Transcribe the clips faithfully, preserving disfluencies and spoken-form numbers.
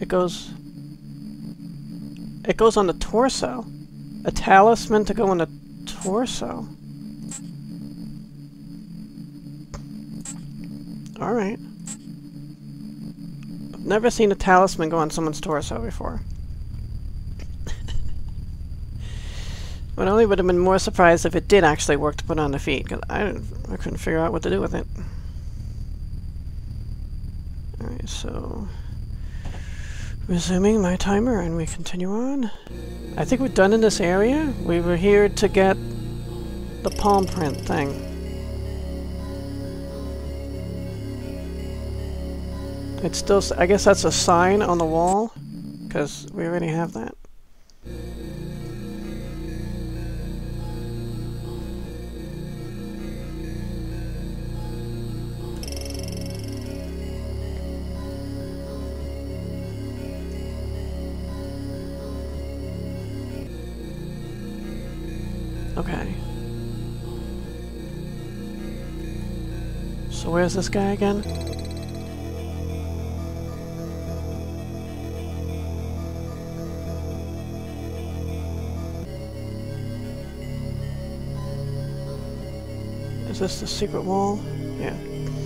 It goes... It goes on the torso. A talisman to go on the torso. Alright. I've never seen a talisman go on someone's torso before. But I only would have been more surprised if it did actually work to put on the feet, because I, I couldn't figure out what to do with it. Alright, so... Resuming my timer, and we continue on. I think we're done in this area. We were here to get the palm print thing. It's still... I guess that's a sign on the wall, because we already have that. Okay. So where's this guy again? Is this the secret wall? Yeah.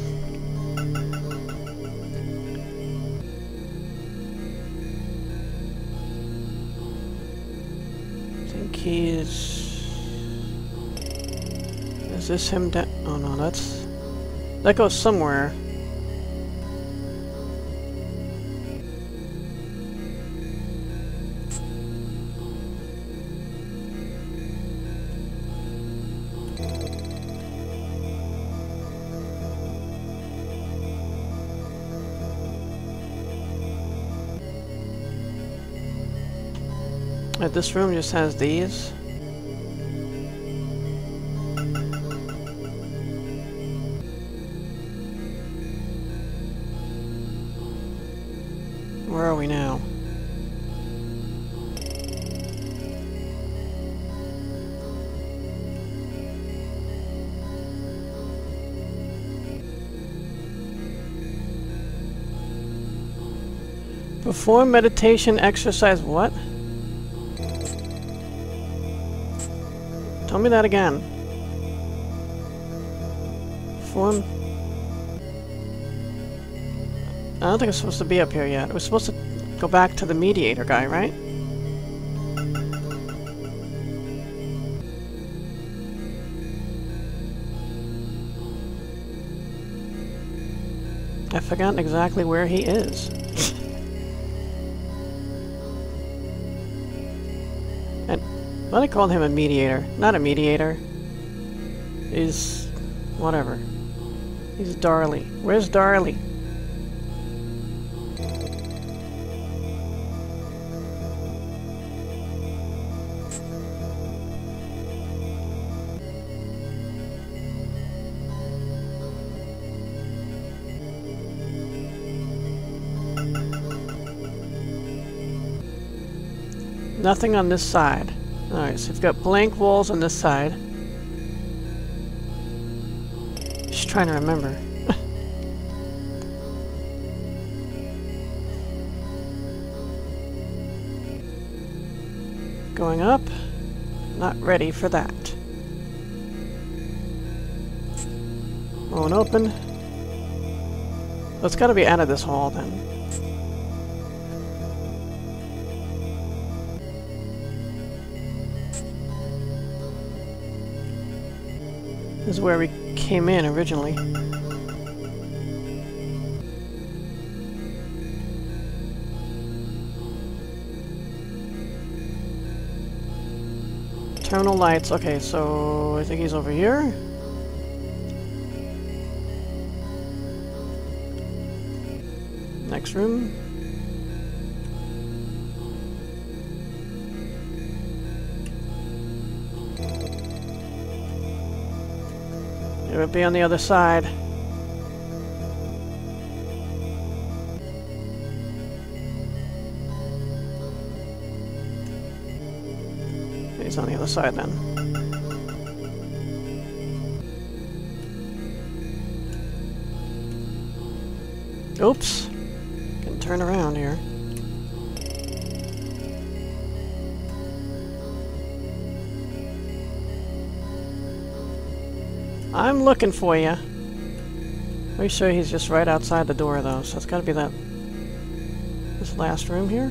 I think he's... Is this him down? Oh no, that's... That goes somewhere. And this room just has these. Where are we now? Perform meditation exercise. What? Tell me that again. Perform. I don't think it's supposed to be up here yet. We're supposed to go back to the mediator guy, right? I've forgotten exactly where he is. And well, I called him a mediator. Not a mediator. He's... whatever. He's Darley. Where's Darley? Nothing on this side. Alright, so we've got blank walls on this side. Just trying to remember. Going up. Not ready for that. Won't open. Well, it's gotta be out of this hall then. This is where we came in originally. Terminal lights. Okay, so I think he's over here. Next room. It would be on the other side. He's on the other side then. Oops. Can turn around here. I'm looking for you. Pretty sure he's just right outside the door, though, so it's gotta be that... this last room here?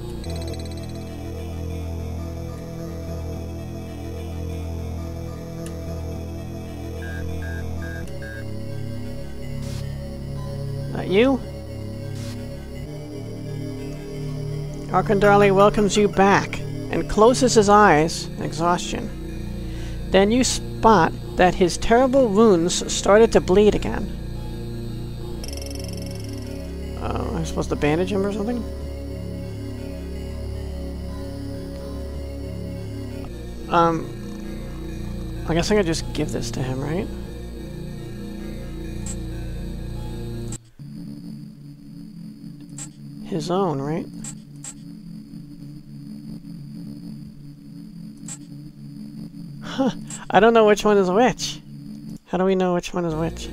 That you? Arkandarli welcomes you back and closes his eyes in exhaustion. Then you spot that his terrible wounds started to bleed again. Oh, am I supposed to bandage him or something? Um, I guess I could just give this to him, right? His own, right? Huh. I don't know which one is which. How do we know which one is which?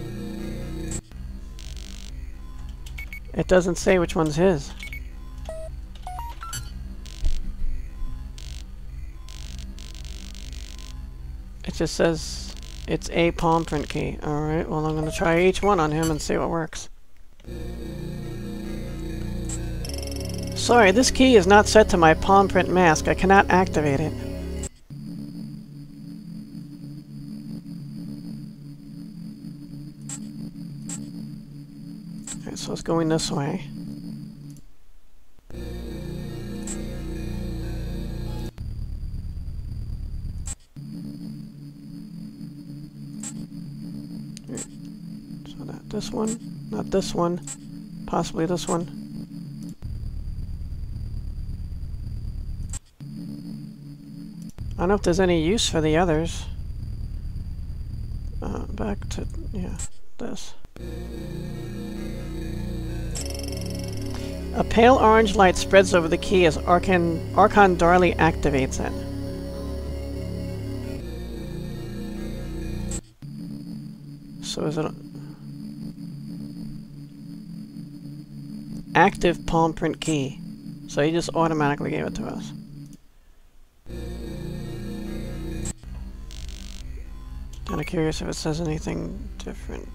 It doesn't say which one's his. It just says it's a palm print key. Alright, well I'm going to try each one on him and see what works. Sorry, this key is not set to my palm print mask. I cannot activate it. Alright, so it's going this way. Right. So not this one, not this one, possibly this one. I don't know if there's any use for the others. Uh, back to, yeah, this. A pale orange light spreads over the key as Arkan Arkandarli activates it. So is it... active palm print key. So he just automatically gave it to us. Kind of curious if it says anything different.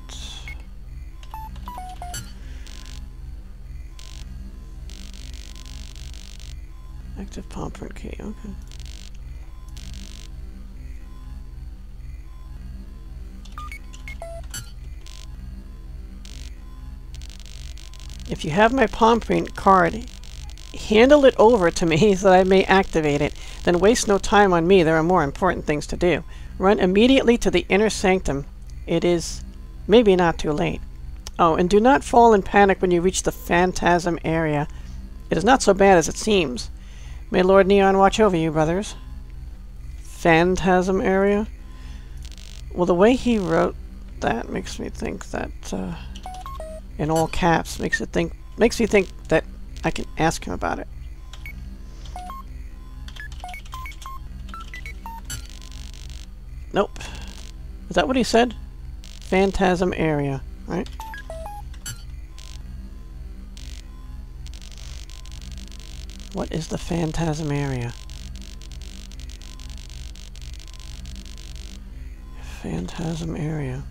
Active palm print key, okay. If you have my palm print card, handle it over to me so that I may activate it. Then waste no time on me, there are more important things to do. Run immediately to the inner sanctum. It is maybe not too late. Oh, and do not fall in panic when you reach the Phantasm Area. It is not so bad as it seems. May Lord Neon watch over you, brothers. Phantasm Area? Well, the way he wrote that makes me think that, uh, in all caps, makes it think, makes me think that I can ask him about it. Nope. Is that what he said? Phantasm Area, right? What is the Phantasm Area? Phantasm Area.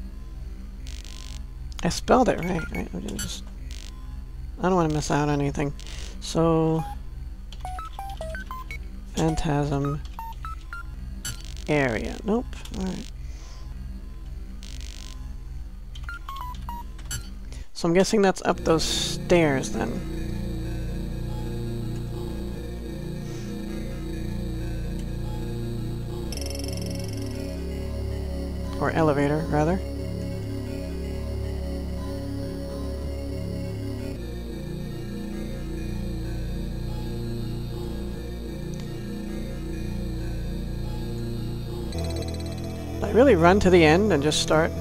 I spelled it right, right? I just I don't want to miss out on anything. So Phantasm Area. Nope. Alright. So I'm guessing that's up those stairs then. Or elevator, rather. Did I really run to the end and just start?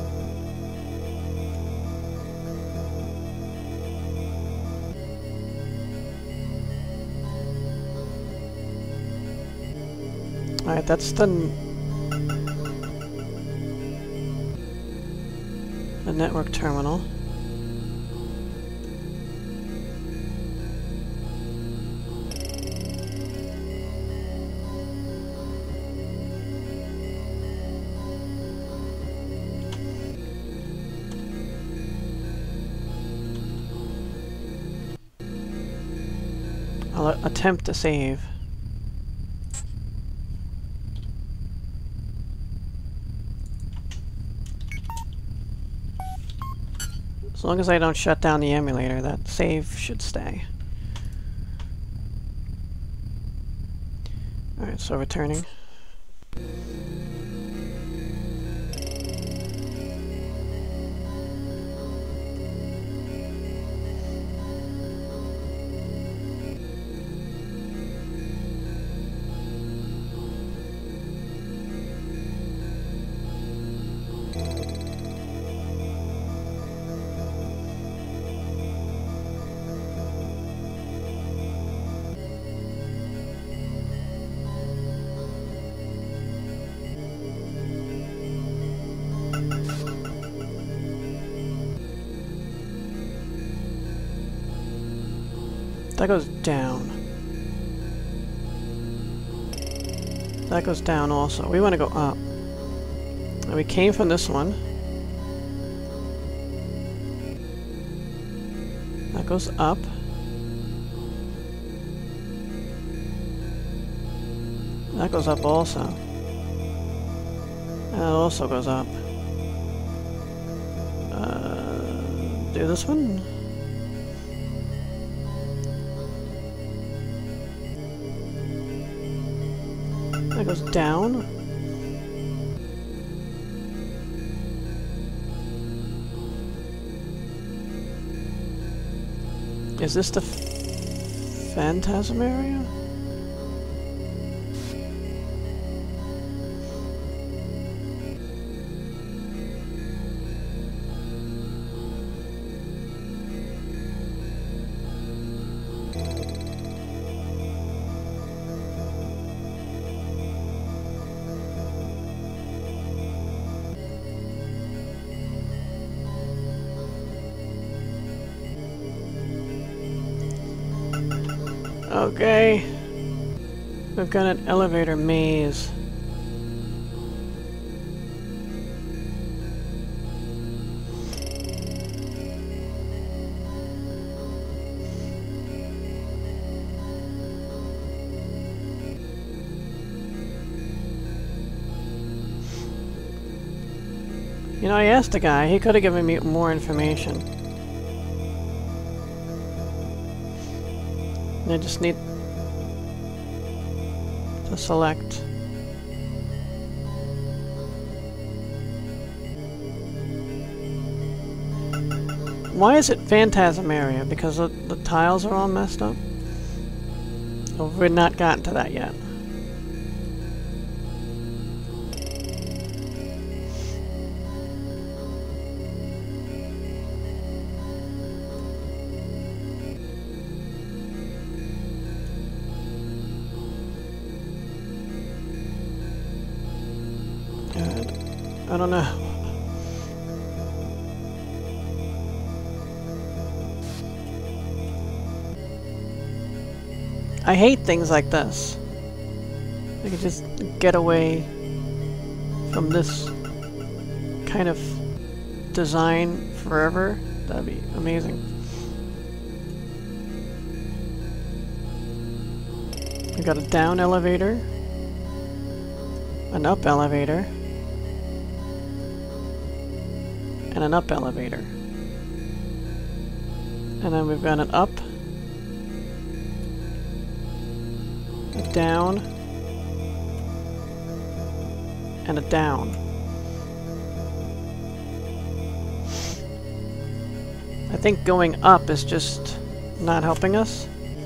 Alright, that's the... the network terminal. I'll attempt to save. As long as I don't shut down the emulator, that save should stay. Alright, so returning. That goes down. That goes down also. We want to go up. And we came from this one. That goes up. That goes up also. And that also goes up. Uh, do this one. That goes down. Is this the Phantasm Area? Okay, we've got an elevator maze. You know, I asked the guy, he could have given me more information. I just need to select. Why is it Phantasm Area? Because the, the tiles are all messed up? Oh, we've not gotten to that yet. I don't know. I hate things like this. I could just get away from this kind of design forever. That'd be amazing. We got a down elevator, an up elevator, and an up elevator. And then we've got an up, a down, and a down. I think going up is just not helping us.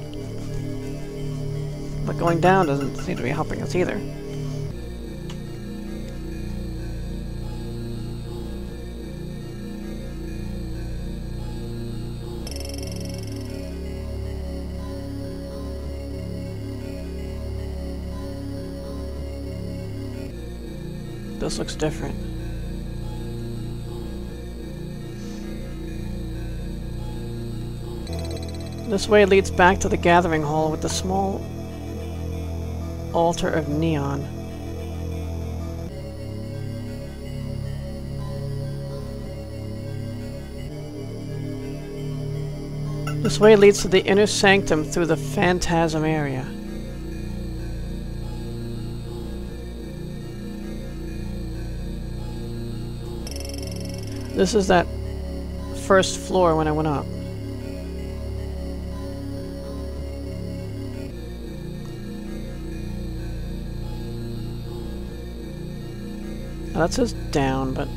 But going down doesn't seem to be helping us either. This looks different. This way leads back to the gathering hall with the small altar of neon. This way leads to the inner sanctum through the Phantasm Area. This is that first floor when I went up. Now that says down, but...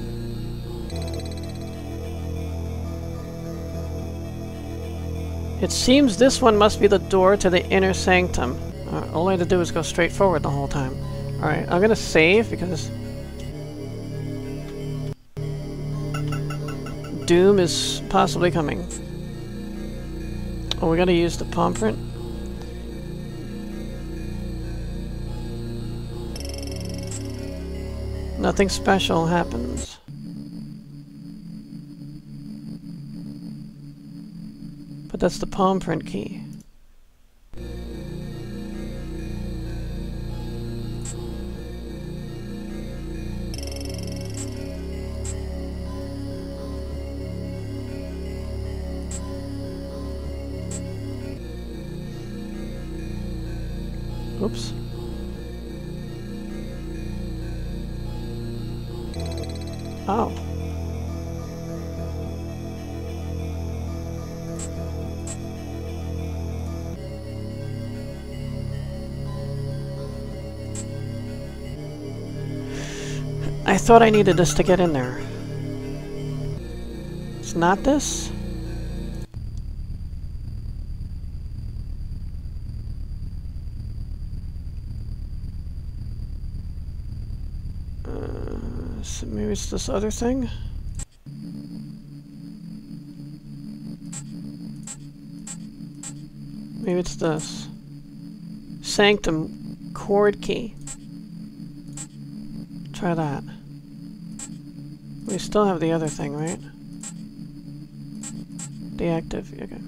It seems this one must be the door to the inner sanctum. Uh, all I had to do was go straight forward the whole time. Alright, I'm gonna save because... Doom is possibly coming. Oh, we gotta use the palm print? Nothing special happens. But that's the palm print key. Oops. Oh. I thought I needed this to get in there. It's not this? Uh, so maybe it's this other thing? Maybe it's this. Sanctum chord key. Try that. We still have the other thing, right? Deactive, okay.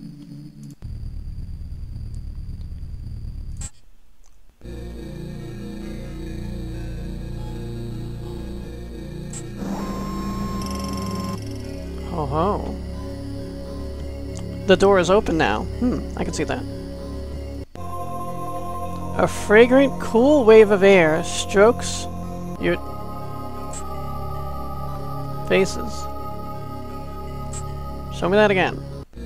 Ho ho. The door is open now. Hmm, I can see that. A fragrant, cool wave of air strokes your faces. Show me that again.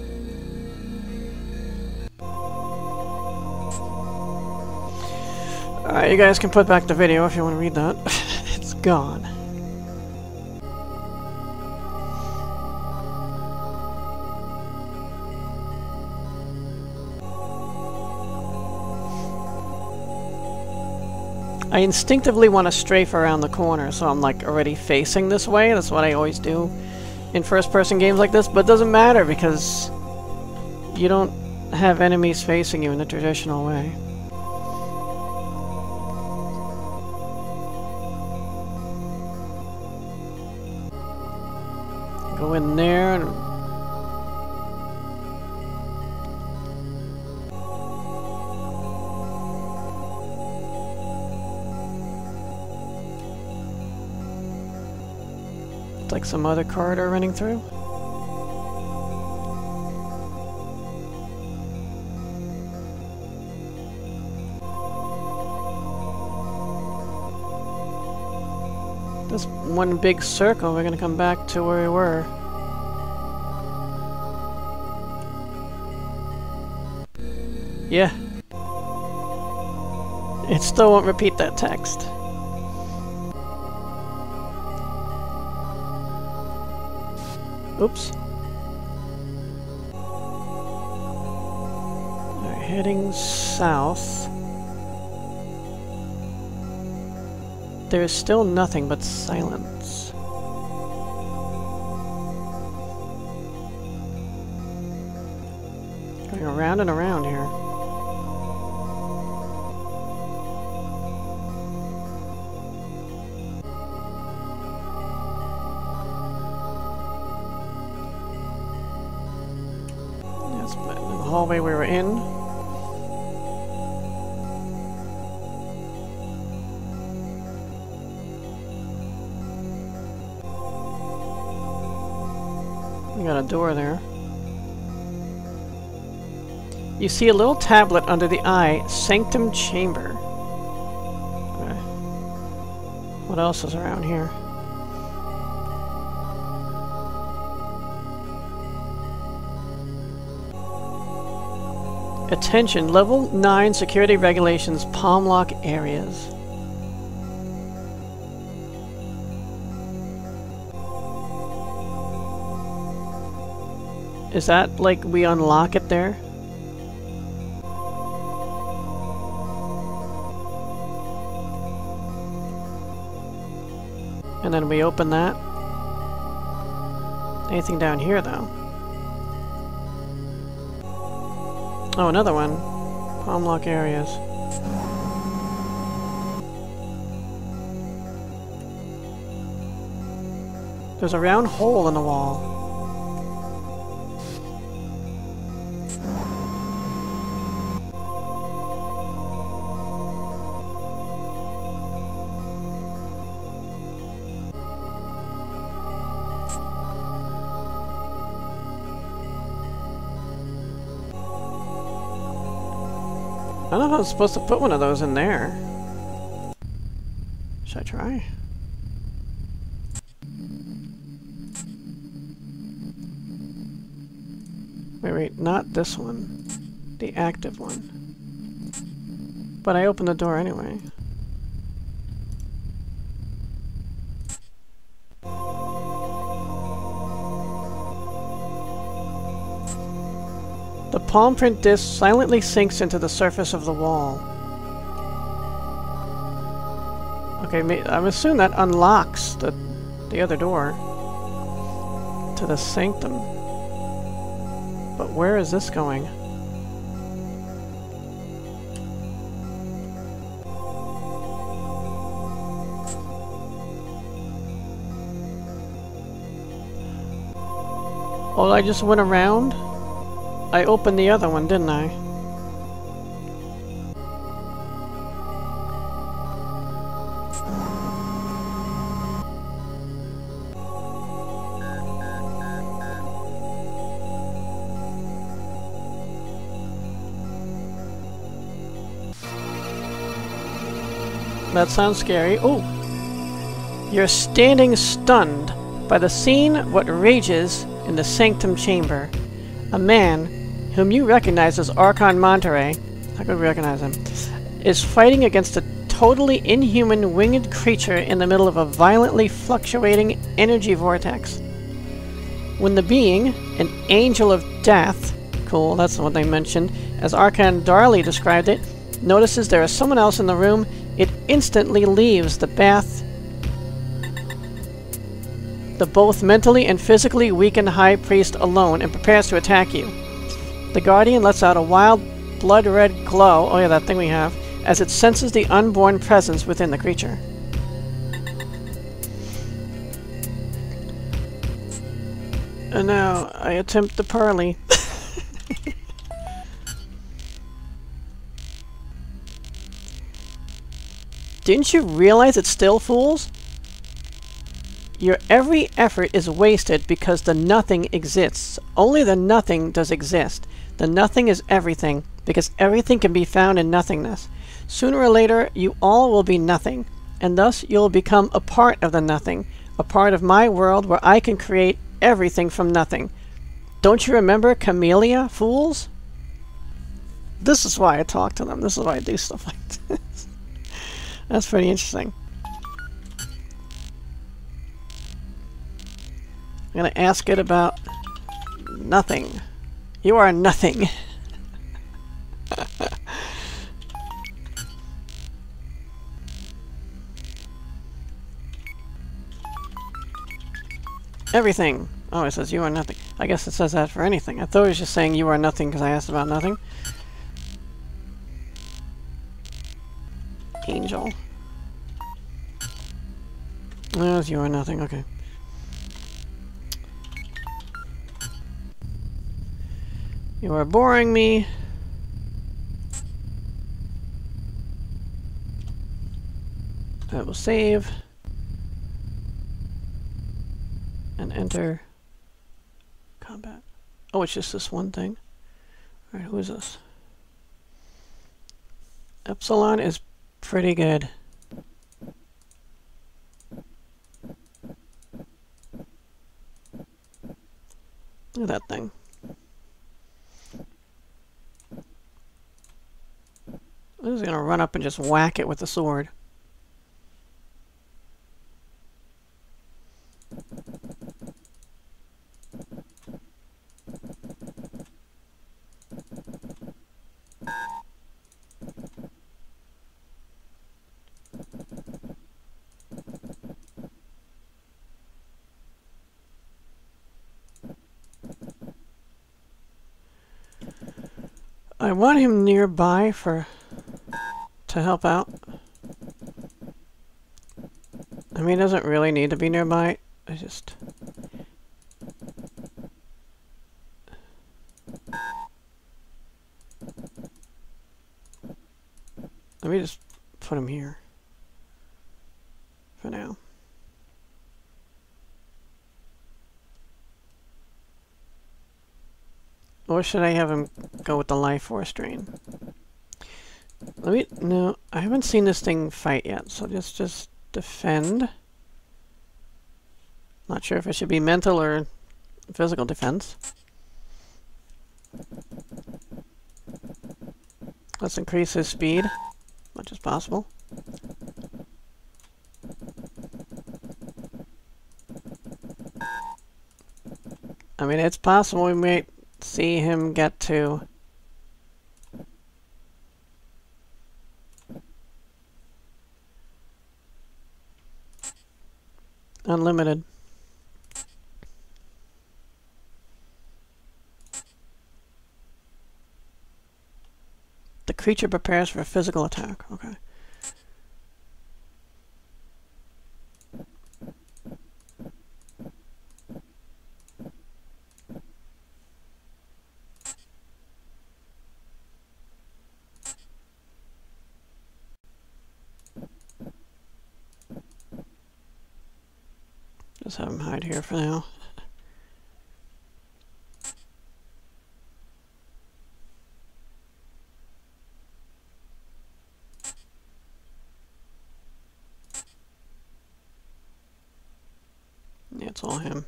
Alright, you guys can put back the video if you want to read that. It's gone. I instinctively want to strafe around the corner, so I'm like already facing this way. That's what I always do in first-person games like this, but it doesn't matter because you don't have enemies facing you in the traditional way. Go in there and like some other corridor running through. This one big circle, we're gonna come back to where we were. Yeah. It still won't repeat that text. Oops. Alright, heading south. There is still nothing but silence. Going around and around here. Hallway we were in. We got a door there. You see a little tablet under the eye, Sanctum Chamber. Okay. What else is around here? Attention, level nine security regulations, palm lock areas. Is that like we unlock it there? And then we open that. Anything down here though? Oh, another one. Palm lock areas. There's a round hole in the wall. I don't know if I'm supposed to put one of those in there. Should I try? Wait, wait, not this one. The active one. But I opened the door anyway. The palm print disc silently sinks into the surface of the wall. Okay, I'm assuming that unlocks the, the other door to the sanctum. But where is this going? Oh, I just went around? I opened the other one, didn't I? That sounds scary. Oh! You're standing stunned by the scene what rages in the sanctum chamber. A man, whom you recognize as Archon Monterey, how could we recognize him, is fighting against a totally inhuman winged creature in the middle of a violently fluctuating energy vortex. When the being, an angel of death, cool, that's what they mentioned, as Archon Darley described it, notices there is someone else in the room, it instantly leaves the bath the both mentally and physically weakened High Priest alone and prepares to attack you. The Guardian lets out a wild, blood-red glow, oh yeah, that thing we have, as it senses the unborn presence within the creature. And now, I attempt the parley. Didn't you realize it still fools? Your every effort is wasted because the nothing exists. Only the nothing does exist. The nothing is everything, because everything can be found in nothingness. Sooner or later, you all will be nothing, and thus you'll become a part of the nothing, a part of my world where I can create everything from nothing. Don't you remember Camellia, fools? This is why I talk to them. This is why I do stuff like this. That's pretty interesting. I'm going to ask it about nothing. You are nothing. Everything. Oh, it says you are nothing. I guess it says that for anything. I thought it was just saying you are nothing because I asked about nothing. Angel. No, you are nothing. Okay. You are boring me. I will save. And enter combat. Oh, it's just this one thing. Alright, who is this? Epsilon is pretty good. Look at that thing. I'm just gonna run up and just whack it with the sword. I want him nearby for to help out. I mean, he doesn't really need to be nearby. I just... Let me just put him here for now. Or should I have him go with the life force drain? Let me... No, I haven't seen this thing fight yet, so just, just defend. Not sure if it should be mental or physical defense. Let's increase his speed as much as possible. I mean, it's possible we might see him get to unlimited. The creature prepares for a physical attack. Okay. Just have him hide here for now. Yeah, it's all him.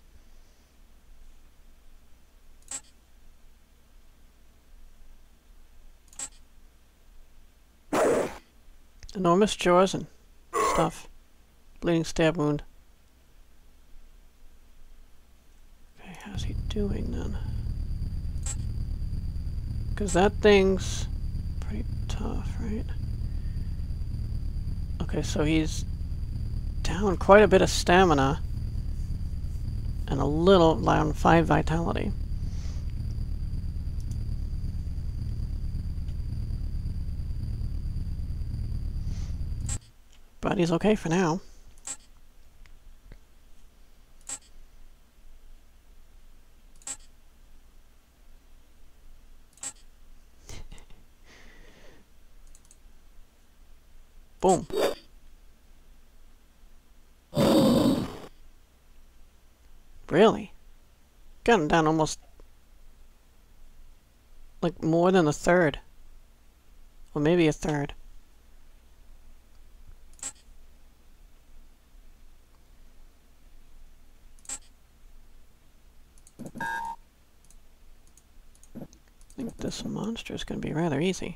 Enormous jaws and stuff. Bleeding stab wound. Okay, how's he doing then? Because that thing's pretty tough, right? Okay, so he's down quite a bit of stamina and a little down five vitality. But he's okay for now. Boom. Really? Got him down almost like more than a third. Or maybe a third. I think this monster is going to be rather easy.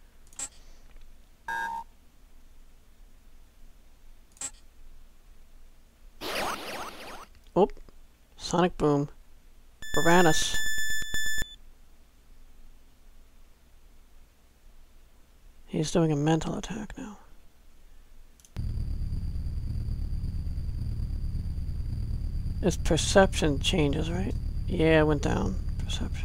Oh, sonic boom. Uranus. He's doing a mental attack now. His perception changes, right? Yeah, it went down. Perception.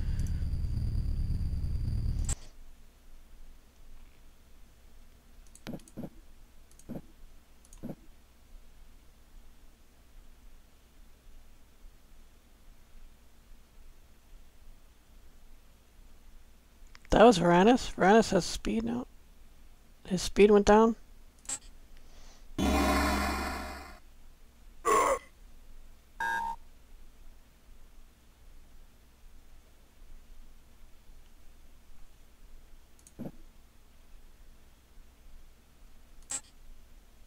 That was Varanus. Varanus has speed now. His speed went down.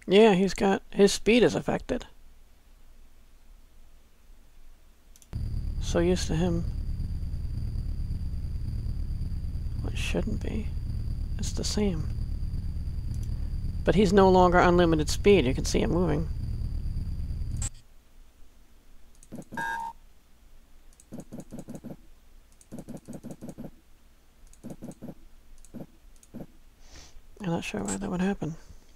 Yeah, he's got... his speed is affected. So used to him. Well, it shouldn't be. It's the same. But he's no longer unlimited speed. You can see him moving. I'm not sure why that would happen.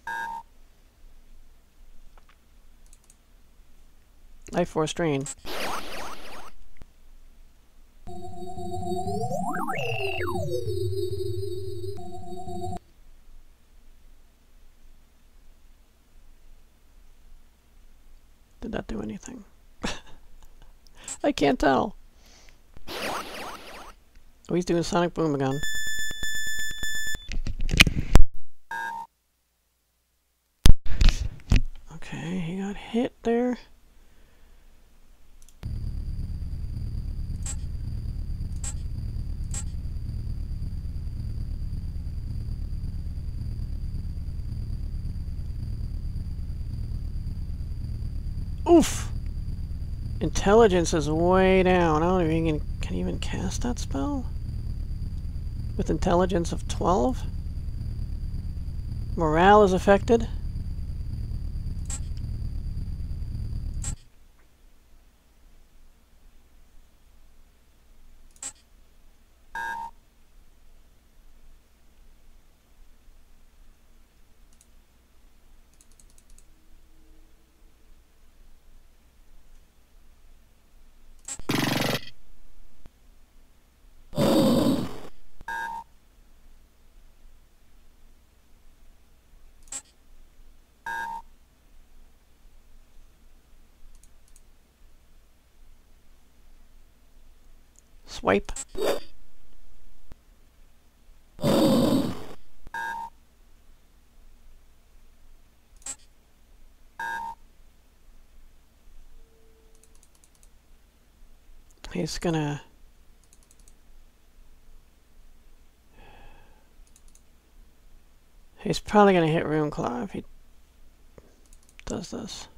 Life Force Drain. Did that do anything? I can't tell. Oh, he's doing Sonic Boom again. Okay, he got hit there. Oof! Intelligence is way down. I don't even can even cast that spell with intelligence of twelve. Morale is affected. Swipe. He's gonna... He's probably gonna hit Runeclaw if he does this.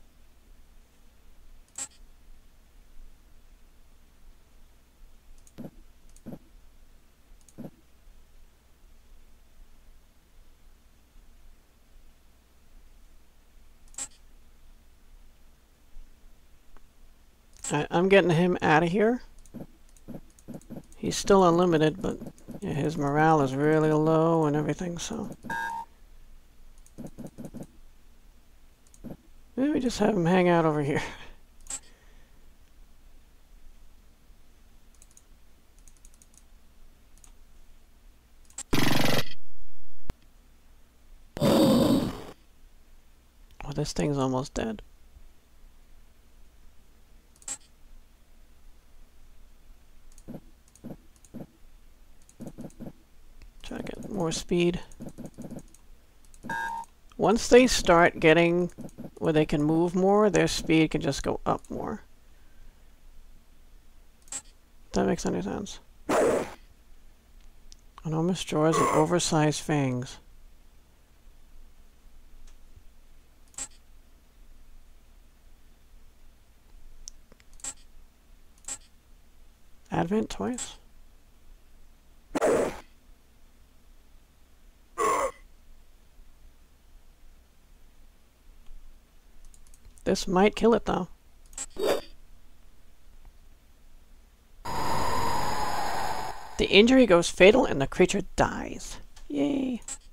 I, I'm getting him out of here. He's still unlimited, but yeah, his morale is really low and everything, so... Maybe we just have him hang out over here. Oh, this thing's almost dead. Try to get more speed. Once they start getting where they can move more, their speed can just go up more. If that makes any sense. Enormous jaws and oversized fangs. Advent twice? This might kill it, though. The injury goes fatal and the creature dies. Yay.